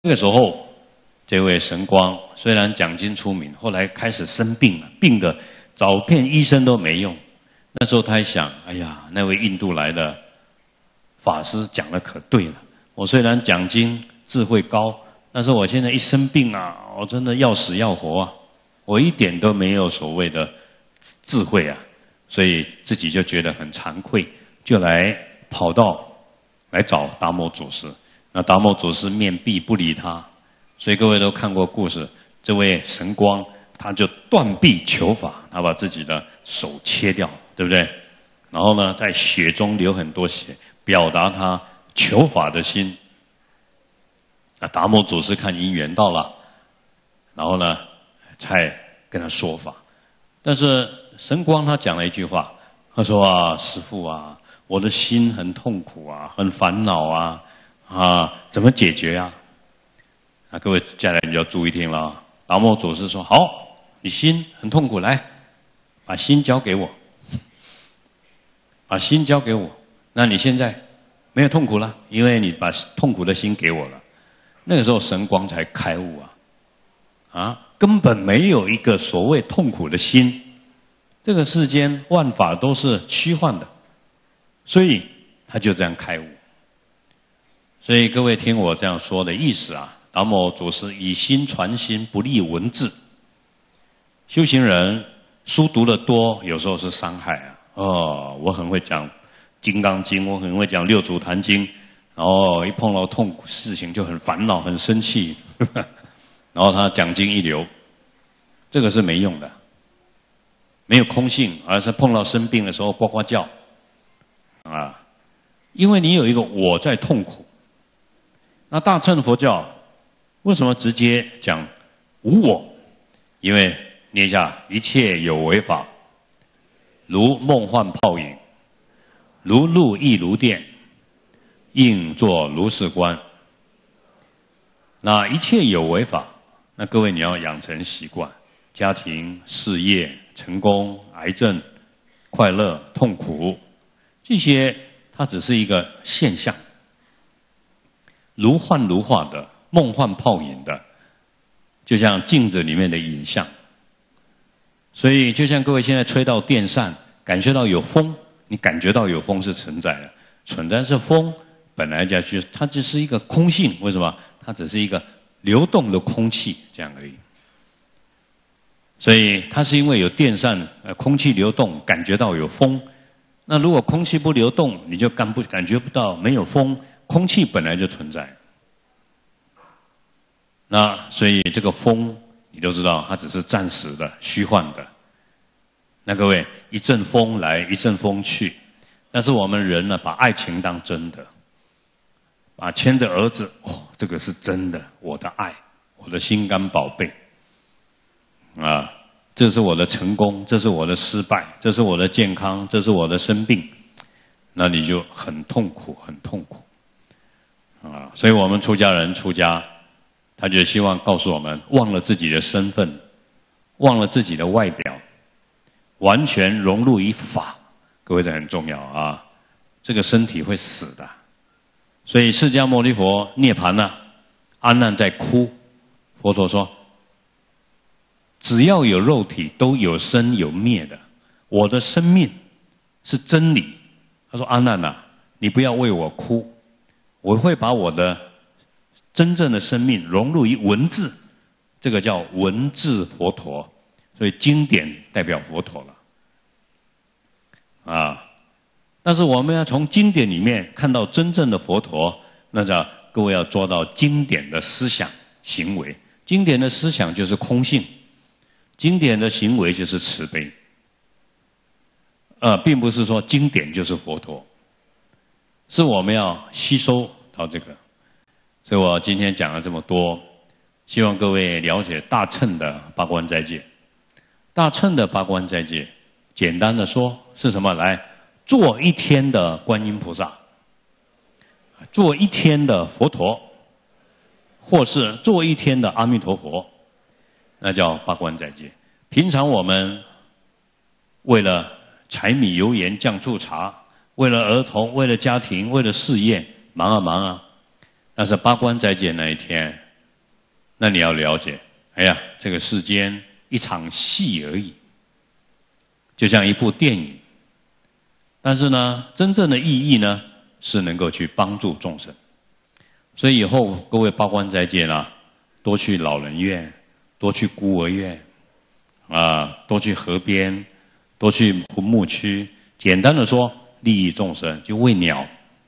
那个时候，这位神光虽然讲经出名，后来开始生病了，病的找遍医生都没用。那时候他还想，哎呀，那位印度来的法师讲的可对了。我虽然讲经智慧高，但是我现在一生病啊，我真的要死要活啊，我一点都没有所谓的智慧啊，所以自己就觉得很惭愧，就跑到来找达摩祖师。那达摩祖师面壁不理他，所以各位都看过故事，这位神光他就断臂求法，他把自己的手切掉，对不对？然后呢，在血中流很多血，表达他求法的心。那达摩祖师看因缘到了，然后呢，才跟他说法。但是神光他讲了一句话，他说啊，师父啊，我的心很痛苦啊，很烦恼啊，怎么解决啊？那各位接下来你就要注意听了。达摩祖师说：好，你心很痛苦，来，把心交给我，把心交给我。那你现在没有痛苦了，因为你把痛苦的心给我了。那个时候神光才开悟根本没有一个所谓痛苦的心，这个世间万法都是虚幻的，所以他就这样开悟。所以各位听我这样说的意思啊，达摩祖师以心传心，不立文字。修行人书读得多，有时候是伤害啊。我很会讲《金刚经》，我很会讲《六祖坛经》，然后一碰到痛苦事情就很烦恼、很生气，然后他讲经一流，这个是没用的，没有空性，而是碰到生病的时候呱呱叫因为你有一个我在痛苦。那大乘佛教为什么直接讲无我？因为念一下，一切有为法，如梦幻泡影，如露亦如电，应作如是观。那一切有为法，那各位你要养成习惯，家庭、事业、成功、癌症、快乐、痛苦，这些它只是一个现象，如幻如化的，梦幻泡影的，就像镜子里面的影像。所以就像各位现在吹到电扇，感觉到有风，你感觉到有风是存在的，存在是风，本来它就是一个空性，为什么？它只是一个流动的空气这样而已。所以它是因为有电扇，空气流动，感觉到有风。那如果空气不流动，你就感觉不到没有风，空气本来就存在。那所以这个风你都知道，它只是暂时的、虚幻的。那各位，一阵风来，一阵风去。但是我们人呢，把爱情当真的，把牵着儿子，这个是真的，我的爱，我的心肝宝贝。这是我的成功，这是我的失败，这是我的健康，这是我的生病，那你就很痛苦，很痛苦。所以我们出家人出家，他就希望告诉我们，忘了自己的身份，忘了自己的外表，完全融入于法。各位，这很重要这个身体会死的。所以释迦牟尼佛涅槃了，阿难在哭，佛陀说，只要有肉体都有生有灭的，我的生命是真理。他说，阿难你不要为我哭，我会把我的真正的生命融入于文字，这个叫文字佛陀。所以经典代表佛陀了但是我们要从经典里面看到真正的佛陀，那各位要做到经典的思想行为。经典的思想就是空性，经典的行为就是慈悲。并不是说经典就是佛陀，是我们要吸收到这个。所以我今天讲了这么多，希望各位了解大乘的八关斋戒。大乘的八关斋戒，简单的说是什么？来，做一天的观音菩萨，做一天的佛陀，或是做一天的阿弥陀佛，那叫八关斋戒。平常我们为了柴米油盐酱醋茶，为了儿童，为了家庭，为了事业，忙啊。但是八关斋戒那一天， 那你要了解，哎呀，这个世间一场戏而已，就像一部电影。但是呢，真正的意义呢，是能够去帮助众生。所以以后各位八关斋戒呢，多去老人院，多去孤儿院，多去河边，多去坟墓区。简单的说，利益众生，就喂鸟。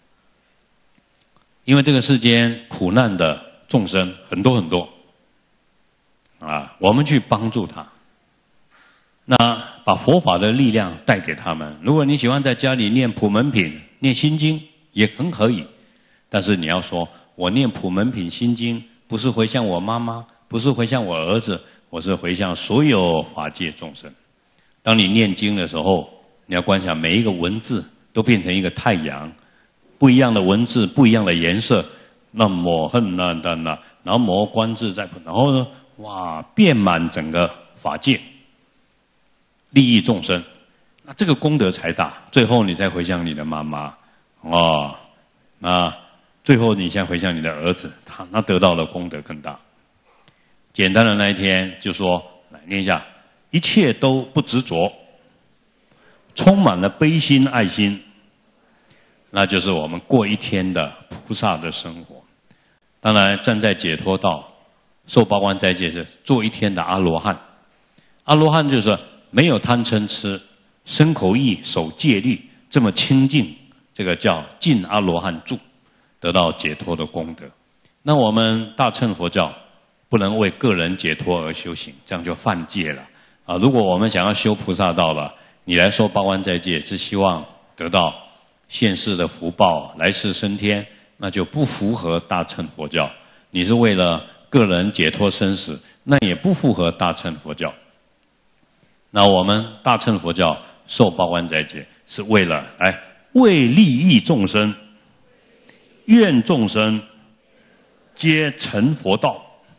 因为这个世间苦难的众生很多很多，我们去帮助他，那把佛法的力量带给他们。如果你喜欢在家里念普门品、念心经，也很可以。但是你要说，我念普门品、心经，不是回向我妈妈，不是回向我儿子，我是回向所有法界众生。当你念经的时候，你要观想每一个文字都变成一个太阳，不一样的文字，不一样的颜色。那么恨那那那，南无观自在，然后呢，哇，遍满整个法界，利益众生，那这个功德才大。最后你再回向你的妈妈，最后你再回向你的儿子，他得到的功德更大。简单的那一天就说，来念一下，一切都不执着，充满了悲心爱心，那就是我们过一天的菩萨的生活。当然站在解脱道，受八关斋戒是做一天的阿罗汉。阿罗汉就是没有贪嗔痴，身口意守戒律，这么清净，这个叫尽阿罗汉住，得到解脱的功德。那我们大乘佛教不能为个人解脱而修行，这样就犯戒了如果我们想要修菩萨道了，你来受八关斋戒是希望得到现世的福报，来世升天，那就不符合大乘佛教。你是为了个人解脱生死，那也不符合大乘佛教。那我们大乘佛教受八关斋戒，是为了为利益众生，愿众生皆成佛道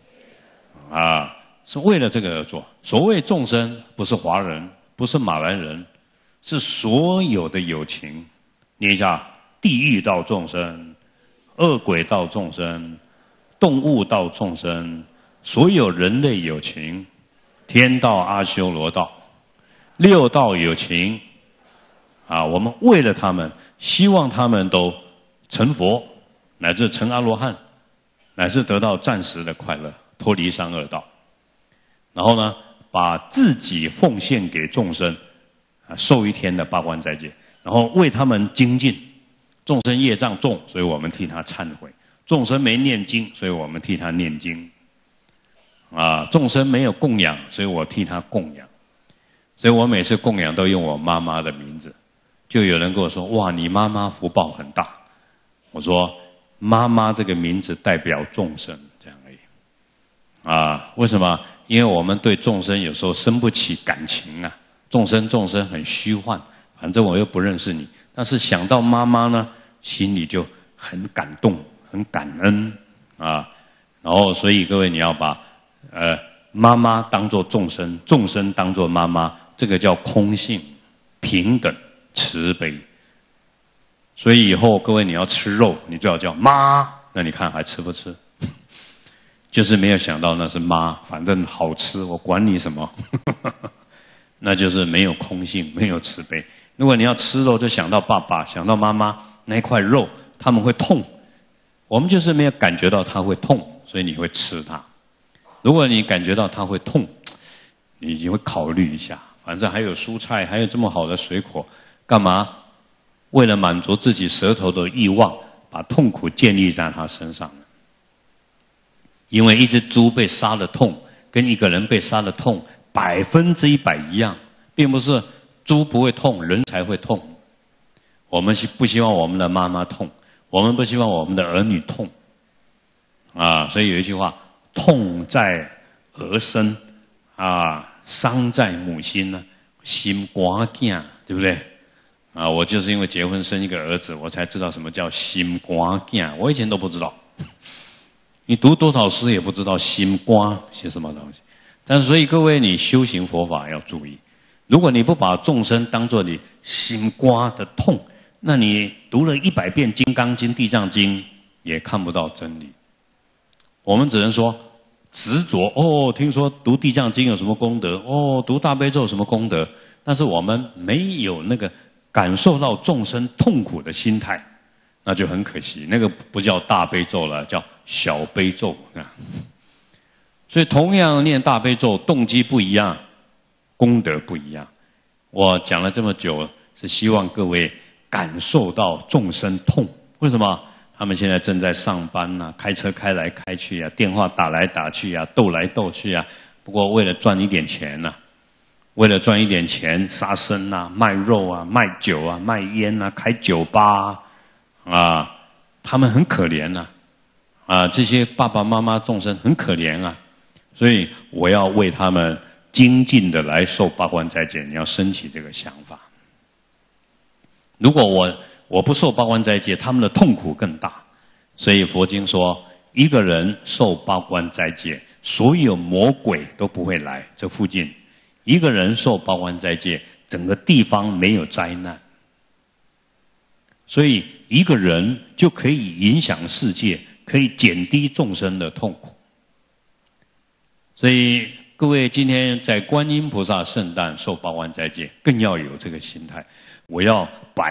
是为了这个而做。所谓众生，不是华人，不是马来人，是所有的有情。念一下，地狱道众生、恶鬼道众生、动物道众生，所有人类有情，天道、阿修罗道、六道有情我们为了他们，希望他们都成佛，乃至成阿罗汉，乃至得到暂时的快乐，脱离三恶道。然后呢，把自己奉献给众生受一天的八关斋戒，然后为他们精进。众生业障重，所以我们替他忏悔；众生没念经，所以我们替他念经。众生没有供养，所以我替他供养。所以我每次供养都用我妈妈的名字。就有人跟我说：“哇，你妈妈福报很大。”我说：“妈妈这个名字代表众生，这样而已。”为什么？因为我们对众生有时候生不起感情众生很虚幻，反正我又不认识你。但是想到妈妈呢，心里就很感动，很感恩然后所以各位你要把妈妈当作众生，众生当作妈妈，这个叫空性、平等、慈悲。所以以后各位你要吃肉，你就要叫妈，那你看还吃不吃？就是没有想到那是妈，反正好吃，我管你什么。那就是没有空性，没有慈悲。如果你要吃肉，就想到爸爸，想到妈妈那一块肉，他们会痛。我们就是没有感觉到他会痛，所以你会吃它。如果你感觉到他会痛，你就会考虑一下，反正还有蔬菜，还有这么好的水果，干嘛为了满足自己舌头的欲望，把痛苦建立在他身上呢？因为一只猪被杀的痛，跟一个人被杀的痛100%一样，并不是猪不会痛，人才会痛。我们不希望我们的妈妈痛，我们不希望我们的儿女痛所以有一句话，痛在儿身伤在母心呢，心肝囝，对不对我就是因为结婚生一个儿子，我才知道什么叫心肝囝，我以前都不知道。你读多少诗也不知道心肝是什么东西。但是所以各位，你修行佛法要注意，如果你不把众生当作你心肝的痛，那你读了100遍《金刚经》《地藏经》也看不到真理。我们只能说执着哦，听说读地藏经有什么功德，哦，读大悲咒有什么功德，但是我们没有那个感受到众生痛苦的心态，那就很可惜，那个不叫大悲咒了，叫小悲咒啊。所以同样念大悲咒，动机不一样，功德不一样。我讲了这么久，是希望各位感受到众生痛。为什么？他们现在正在上班啊，开车开来开去啊，电话打来打去啊，斗来斗去啊。不过为了赚一点钱啊，为了赚一点钱，杀生啊，卖肉啊，卖酒啊，卖烟啊，开酒吧啊，他们很可怜呐，这些爸爸妈妈众生很可怜啊。所以我要为他们精进的来受八关斋戒，你要升起这个想法。如果我不受八关斋戒，他们的痛苦更大。所以佛经说，一个人受八关斋戒，所有魔鬼都不会来这附近。一个人受八关斋戒，整个地方没有灾难。所以一个人就可以影响世界，可以减低众生的痛苦。所以各位今天在观音菩萨圣诞受八关斋戒，更要有这个心态，我要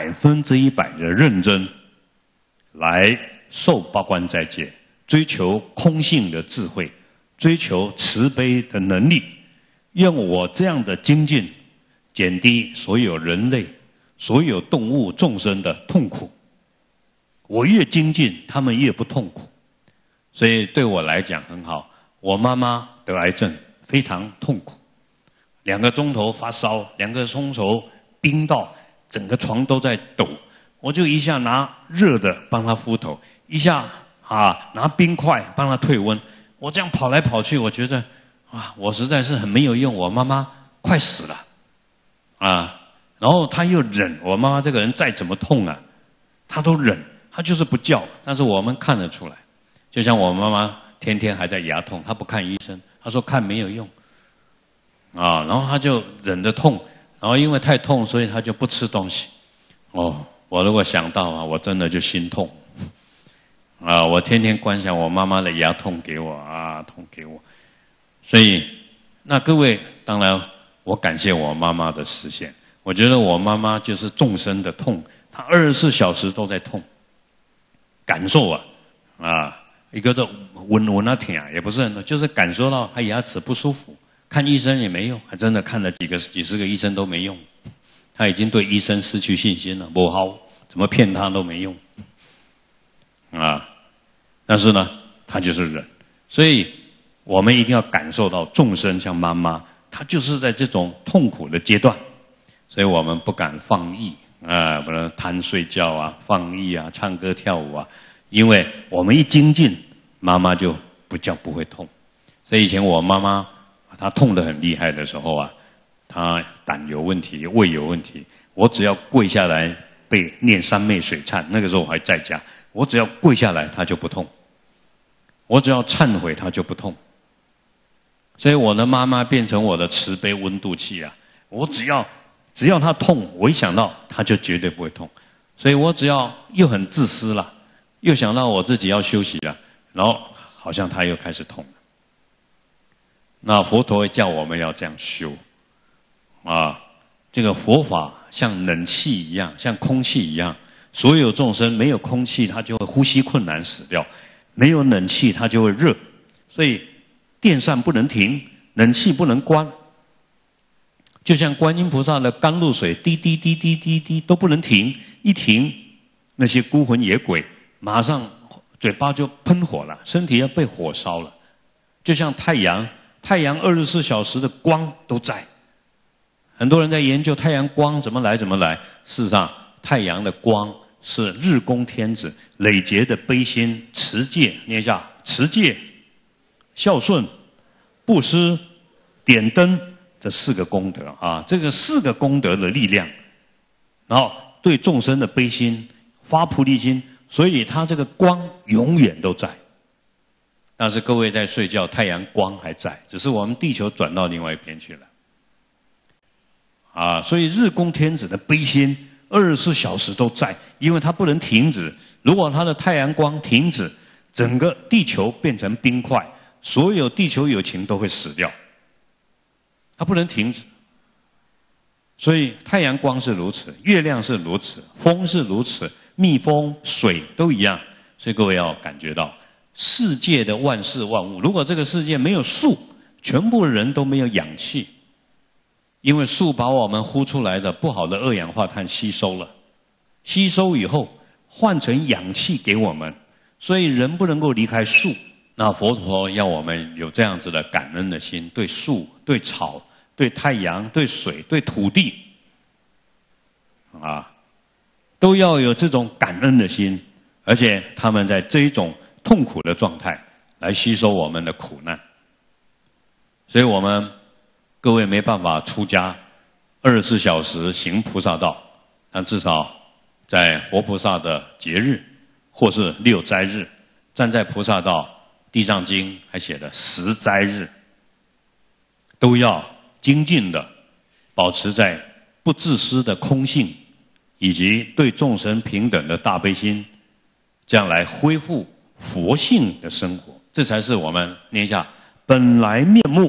100%的认真来受八关斋戒，追求空性的智慧，追求慈悲的能力，用我这样的精进，减低所有人类、所有动物众生的痛苦。我越精进，他们越不痛苦。所以对我来讲很好。我妈妈得癌症，非常痛苦，2个钟头发烧，2个钟头冰到整个床都在抖。我就一下拿热的帮她敷头，一下拿冰块帮她退温。我这样跑来跑去，我觉得我实在是很没有用，我妈妈快死了然后她又忍，我妈妈这个人再怎么痛她都忍，她就是不叫，但是我们看得出来。就像我妈妈天天还在牙痛，她不看医生，她说看没有用然后她就忍着痛，然后因为太痛，所以她就不吃东西。我如果想到我真的就心痛我天天观想我妈妈的牙痛给我痛给我。所以那各位，当然我感谢我妈妈的实现。我觉得我妈妈就是众生的痛，她24小时都在痛，感受一个都闻痛也不是很多，就是感受到她牙齿不舒服，看医生也没用，还真的看了几十个医生都没用。她已经对医生失去信心了，不好，怎么骗她都没用但是呢，她就是忍。所以我们一定要感受到众生像妈妈，她就是在这种痛苦的阶段，所以我们不敢放逸不能贪睡觉放逸唱歌跳舞因为我们一精进，妈妈就不会痛。所以以前我妈妈她痛得很厉害的时候她胆有问题，胃有问题，我只要跪下来被念三昧水忏，那个时候我还在家，我只要跪下来她就不痛，我只要忏悔她就不痛。所以我的妈妈变成我的慈悲温度器我只要她痛，我一想到她就绝对不会痛。所以我只要又很自私了，又想到我自己要休息然后好像她又开始痛了。那佛陀会叫我们要这样修这个佛法像冷气一样，像空气一样，所有众生没有空气他就会呼吸困难死掉，没有冷气他就会热。所以电扇不能停，冷气不能关，就像观音菩萨的甘露水滴滴滴滴滴滴都不能停，一停那些孤魂野鬼马上嘴巴就喷火了，身体要被火烧了。就像太阳24小时的光都在。很多人在研究太阳光怎么来，事实上太阳的光是日宫天子累劫的悲心、持戒，念一下持戒、孝顺、布施、点灯这4个功德这个4个功德的力量，然后对众生的悲心、发菩提心，所以它这个光永远都在。但是各位在睡觉，太阳光还在，只是我们地球转到另外一边去了所以日宫天子的悲心24小时都在，因为它不能停止。如果它的太阳光停止，整个地球变成冰块， 所有地球有情都会死掉，它不能停止。所以太阳光是如此，月亮是如此，风是如此，蜜蜂、水都一样。所以各位要感觉到，世界的万事万物，如果这个世界没有树，全部人都没有氧气，因为树把我们呼出来的不好的二氧化碳吸收了，吸收以后换成氧气给我们，所以人不能够离开树。那佛陀要我们有这样子的感恩的心，对树、对草、对太阳、对水、对土地，都要有这种感恩的心，而且他们在这一种痛苦的状态来吸收我们的苦难。所以我们各位没办法出家24小时行菩萨道，但至少在佛菩萨的节日或是6斋日，站在菩萨道，地藏经还写的10斋日，都要精进的保持在不自私的空性，以及对众生平等的大悲心，这样来恢复佛性的生活。这才是我们念一下本来面目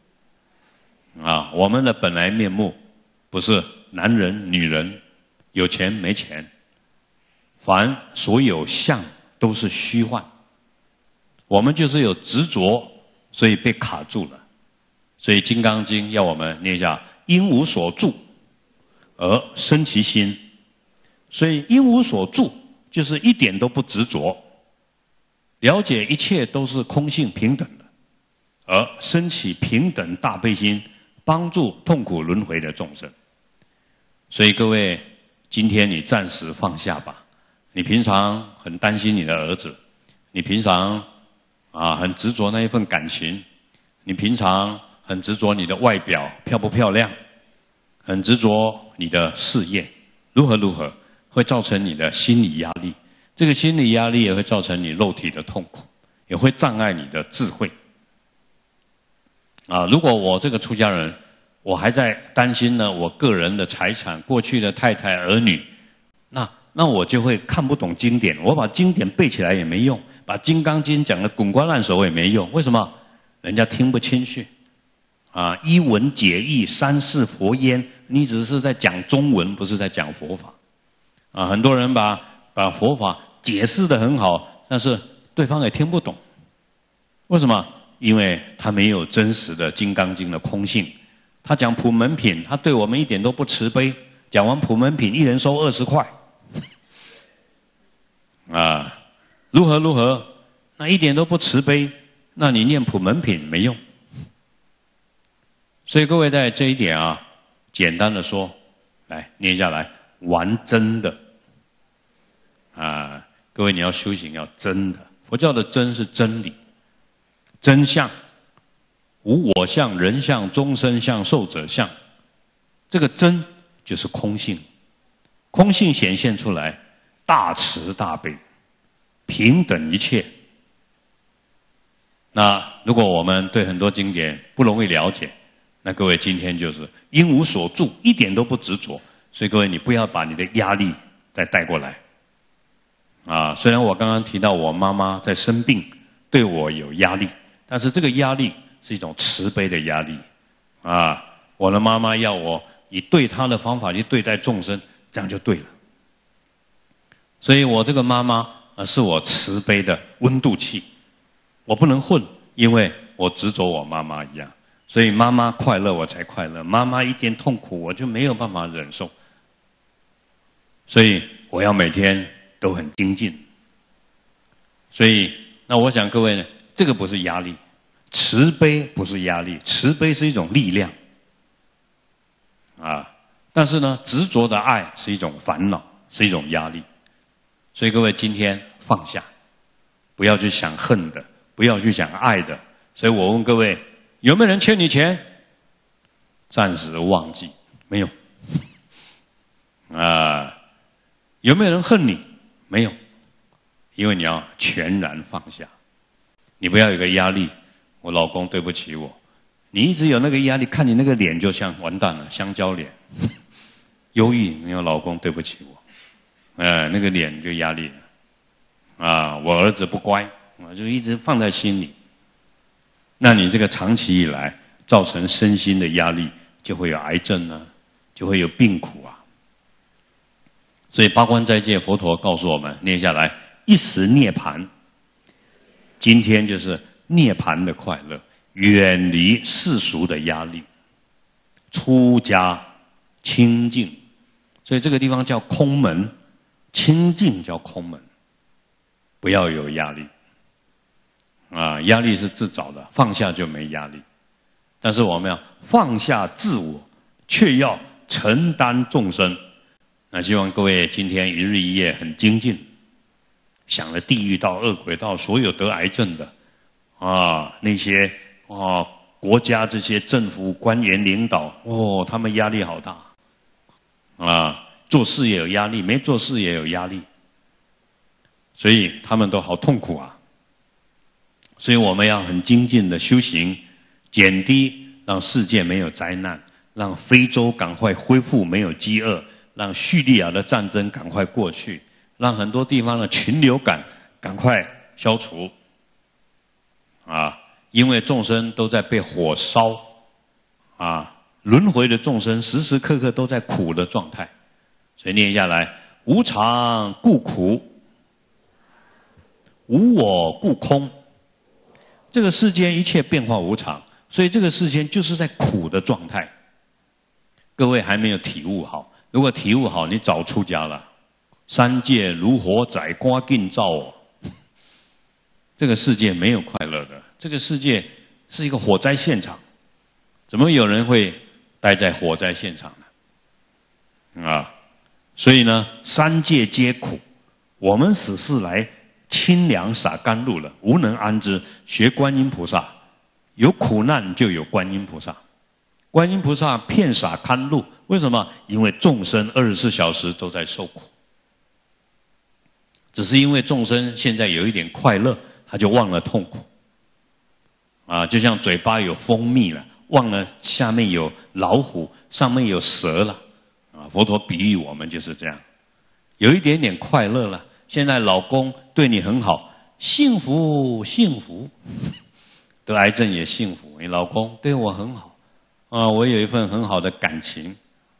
我们的本来面目不是男人女人有钱没钱，凡所有相都是虚幻，我们就是有执着，所以被卡住了。所以《金刚经》要我们念一下因无所住而生其心。所以因无所住就是一点都不执着，了解一切都是空性平等的，而升起平等大悲心，帮助痛苦轮回的众生。所以各位，今天你暂时放下吧。你平常很担心你的儿子，你平常很执着那一份感情，你平常很执着你的外表漂不漂亮，很执着你的事业如何，会造成你的心理压力。这个心理压力也会造成你肉体的痛苦，也会障碍你的智慧。如果我这个出家人，我还在担心呢我个人的财产、过去的太太、儿女，那我就会看不懂经典。我把经典背起来也没用，把《金刚经》讲得滚瓜烂熟也没用。为什么？人家听不清去。一文解义，三世佛焉。你只是在讲中文，不是在讲佛法。很多人把佛法解释得很好，但是对方也听不懂。为什么？因为他没有真实的《金刚经》的空性。他讲普门品，他对我们一点都不慈悲。讲完普门品，一人收20块。如何？那一点都不慈悲，那你念普门品没用。所以各位在这一点简单的说，来念下来，玩真的。各位你要修行要真的。佛教的真是真理，真相，无我相、人相、众生相、寿者相。这个真就是空性，空性显现出来，大慈大悲，平等一切。那如果我们对很多经典不容易了解，那各位今天就是因无所住，一点都不执着。所以各位你不要把你的压力再带过来。虽然我刚刚提到我妈妈在生病，对我有压力，但是这个压力是一种慈悲的压力。我的妈妈要我以对她的方法去对待众生，这样就对了。所以我这个妈妈是我慈悲的温度器，我不能混，因为我执着我妈妈一样。所以妈妈快乐我才快乐，妈妈一点痛苦我就没有办法忍受。所以我要每天都很精进。所以那我想各位呢，这个不是压力，慈悲不是压力，慈悲是一种力量。但是呢，执着的爱是一种烦恼，是一种压力。所以各位今天放下，不要去想恨的，不要去想爱的。所以我问各位，有没有人欠你钱？暂时忘记，没有。有没有人恨你？没有，因为你要全然放下。你不要有个压力，我老公对不起我。你一直有那个压力，看你那个脸就像完蛋了，香蕉脸，忧郁。因为老公对不起我，那个脸就压力了。我儿子不乖，我就一直放在心里。 那你这个长期以来造成身心的压力，就会有癌症啊，就会有病苦啊。所以八关斋戒，佛陀告诉我们，念下来一时涅槃。今天就是涅槃的快乐，远离世俗的压力，出家清净。所以这个地方叫空门，清净叫空门，不要有压力。压力是自找的，放下就没压力。但是我们要放下自我，却要承担众生。那希望各位今天一日一夜很精进，想了地狱道、恶鬼道，所有得癌症的那些国家这些政府官员领导他们压力好大做事也有压力，没做事也有压力，所以他们都好痛苦啊。所以我们要很精进的修行，减低，让世界没有灾难，让非洲赶快恢复没有饥饿，让叙利亚的战争赶快过去，让很多地方的禽流感赶快消除因为众生都在被火烧轮回的众生时时刻刻都在苦的状态。所以念下来，无常故苦，无我故空。这个世间一切变化无常，所以这个世间就是在苦的状态。各位还没有体悟好，如果体悟好，你早出家了。三界如火宰，赶紧照这个世界没有快乐的，这个世界是一个火灾现场，怎么有人会待在火灾现场呢？所以呢，三界皆苦，我们只是来清凉洒甘露了，无能安之。学观音菩萨，有苦难就有观音菩萨。观音菩萨遍洒甘露，为什么？因为众生24小时都在受苦，只是因为众生现在有一点快乐，他就忘了痛苦就像嘴巴有蜂蜜了，忘了下面有老虎，上面有蛇了佛陀比喻我们就是这样，有一点点快乐了。现在老公对你很好，幸福幸福，得癌症也幸福，你老公对我很好我有一份很好的感情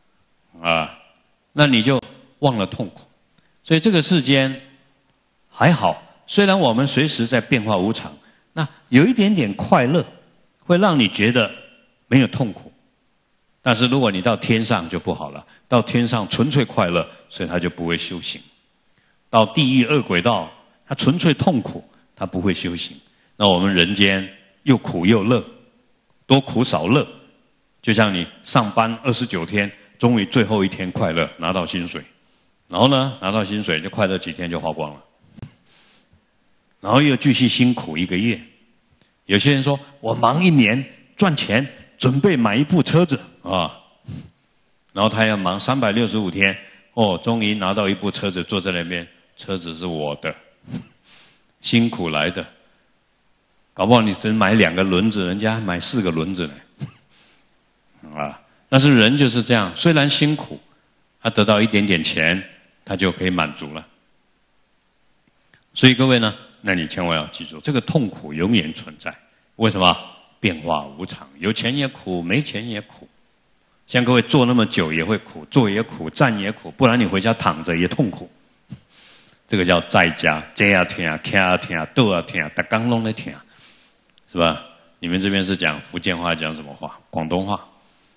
那你就忘了痛苦。所以这个世间还好，虽然我们随时在变化无常，那有一点点快乐会让你觉得没有痛苦。但是如果你到天上就不好了，到天上纯粹快乐，所以他就不会修行。到地狱恶鬼道，他纯粹痛苦，他不会修行。那我们人间又苦又乐，多苦少乐，就像你上班29天，终于最后一天快乐，拿到薪水，然后呢，拿到薪水就快乐几天就花光了，然后又继续辛苦1个月。有些人说我忙1年赚钱，准备买一部车子然后他要忙365天终于拿到一部车子，坐在那边，车子是我的，辛苦来的，搞不好你只买2个轮子，人家买4个轮子呢但是人就是这样，虽然辛苦，他得到一点点钱，他就可以满足了。所以各位呢，那你千万要记住，这个痛苦永远存在。为什么？变化无常，有钱也苦，没钱也苦。像各位坐那么久也会苦，坐也苦，站也苦，不然你回家躺着也痛苦。这个叫在家，坐也痛，站也痛，倒也痛，每天都在痛，是吧？你们这边是讲福建话，讲什么话？广东话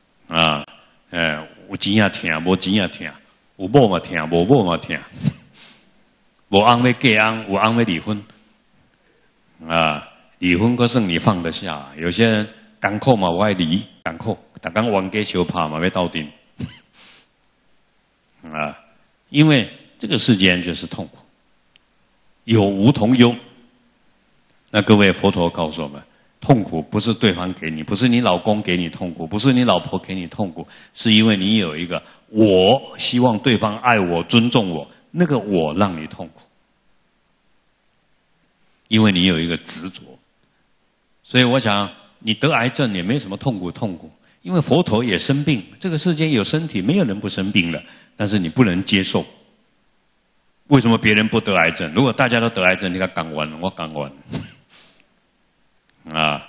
有钱也痛，没钱也痛，有某嘛痛，无某嘛痛，无翁要嫁翁，有翁要离婚离婚可算你放得下，有些人艰苦嘛，我爱离艰苦，每天冤家相拍嘛，要斗阵因为这个世间就是痛苦，有无同忧。那各位，佛陀告诉我们，痛苦不是对方给你，不是你老公给你痛苦，不是你老婆给你痛苦，是因为你有一个我希望对方爱我、尊重我，那个我让你痛苦，因为你有一个执着。所以我想，你得癌症也没什么痛苦，因为佛陀也生病，这个世间有身体，没有人不生病的，但是你不能接受。为什么别人不得癌症？如果大家都得癌症，你看讲完，我讲完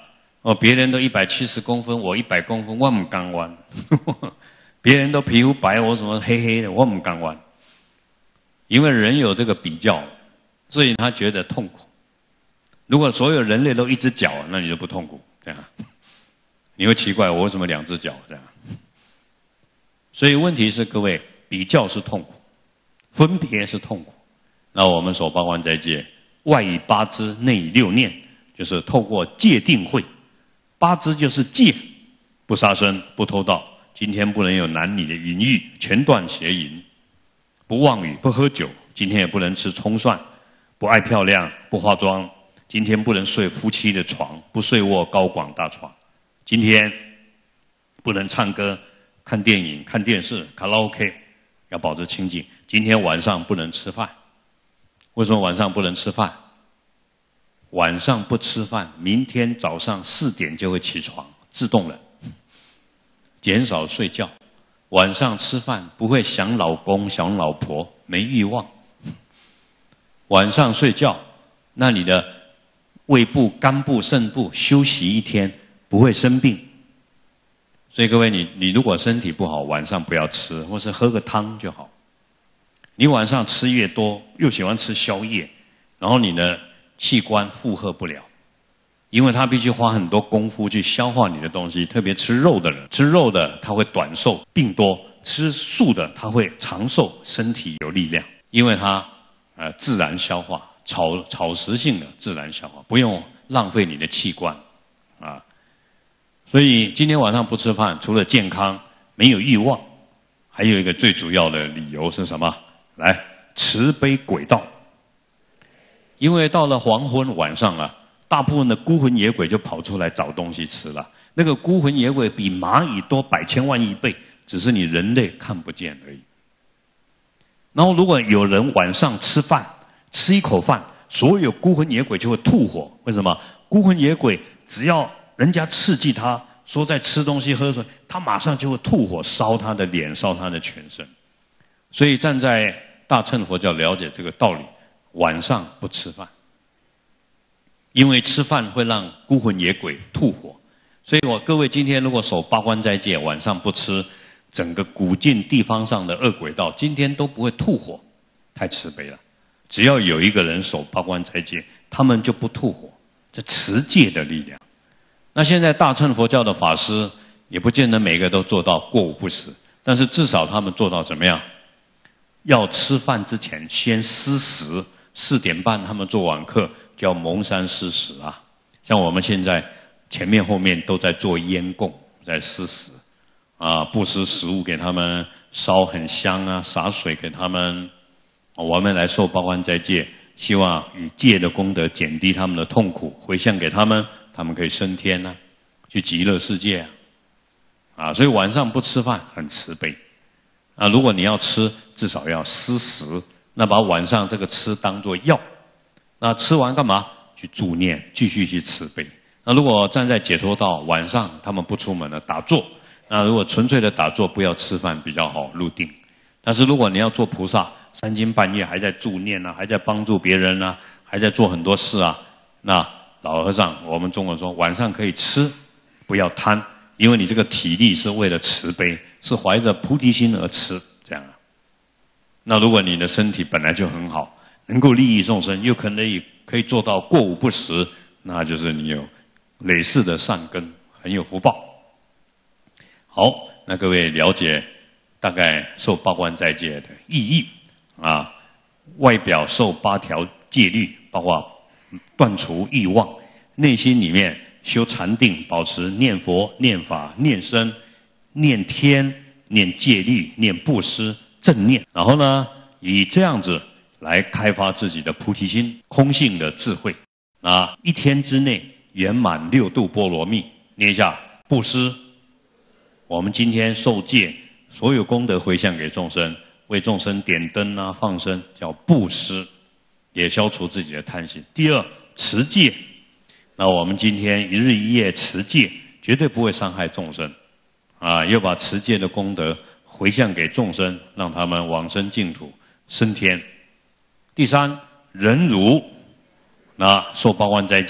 哦，别人都170公分，我100公分，我不敢玩。别人都皮肤白，我怎么黑黑的，我不敢玩。因为人有这个比较，所以他觉得痛苦。如果所有人类都一只脚，那你就不痛苦，这样。你会奇怪我为什么2只脚这样。所以问题是，各位，比较是痛苦，分别是痛苦。那我们守八关斋戒，外以八支，内以6念，就是透过戒定慧。八支就是戒，不杀生，不偷盗，今天不能有男女的淫欲，全断邪淫；不妄语，不喝酒，今天也不能吃葱蒜；不爱漂亮，不化妆，今天不能睡夫妻的床，不睡卧高广大床；今天不能唱歌、看电影、看电视、卡拉 OK， 要保持清净。今天晚上不能吃饭。为什么晚上不能吃饭？晚上不吃饭，明天早上4点就会起床，自动了。减少睡觉，晚上吃饭不会想老公想老婆，没欲望。晚上睡觉，那你的胃部、肝部、肾部休息一天，不会生病。所以各位，你如果身体不好，晚上不要吃，或是喝个汤就好。你晚上吃越多，又喜欢吃宵夜，然后你的器官负荷不了，因为他必须花很多功夫去消化你的东西。特别吃肉的人，吃肉的他会短寿病多；吃素的他会长寿，身体有力量，因为他自然消化，草食性的自然消化，不用浪费你的器官啊。所以今天晚上不吃饭，除了健康，没有欲望，还有一个最主要的理由是什么？来，慈悲轨道。因为到了黄昏晚上啊，大部分的孤魂野鬼就跑出来找东西吃了。那个孤魂野鬼比蚂蚁多100千万亿倍，只是你人类看不见而已。然后如果有人晚上吃饭，吃一口饭，所有孤魂野鬼就会吐火。为什么？孤魂野鬼只要人家刺激他，说在吃东西喝水，他马上就会吐火，烧他的脸，烧他的全身。所以站在大乘佛教了解这个道理，晚上不吃饭，因为吃饭会让孤魂野鬼吐火。所以各位今天如果守八关斋戒，晚上不吃，整个古晋地方上的恶鬼道今天都不会吐火，太慈悲了。只要有一个人守八关斋戒，他们就不吐火，这持戒的力量。那现在大乘佛教的法师也不见得每个都做到过午不食，但是至少他们做到怎么样？要吃饭之前先施食，4点半他们做晚课叫蒙山施食啊。像我们现在前面后面都在做烟供，在施食啊，布施食物给他们，烧很香啊，洒水给他们。我们来受八关斋戒，希望以戒的功德减低他们的痛苦，回向给他们，他们可以升天啊，去极乐世界啊。所以晚上不吃饭很慈悲啊。如果你要吃，至少要施食，那把晚上这个吃当作药，那吃完干嘛？去助念，继续去慈悲。那如果站在解脱道，晚上他们不出门了，打坐。那如果纯粹的打坐，不要吃饭比较好入定。但是如果你要做菩萨，3更半夜还在助念啊，还在帮助别人啊，还在做很多事啊，那老和尚，我们中国说晚上可以吃，不要贪，因为你这个体力是为了慈悲，是怀着菩提心而吃，这样啊。那如果你的身体本来就很好，能够利益众生，又可以做到过午不食，那就是你有累世的善根，很有福报。好，那各位了解大概受八关斋戒的意义啊。外表受8条戒律，包括断除欲望，内心里面修禅定，保持念佛、念法、念僧、念天、念戒律、念布施、正念，然后呢，以这样子来开发自己的菩提心、空性的智慧啊。1天之内圆满6度波罗蜜。念一下布施。我们今天受戒，所有功德回向给众生，为众生点灯啊、放生，叫布施，也消除自己的贪心。第2，持戒。那我们今天1日1夜持戒，绝对不会伤害众生啊，又把持戒的功德回向给众生，让他们往生净土、升天。第3，忍辱。那受八关斋戒，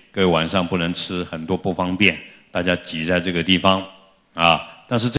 各位晚上不能吃，很多不方便，大家挤在这个地方啊。但是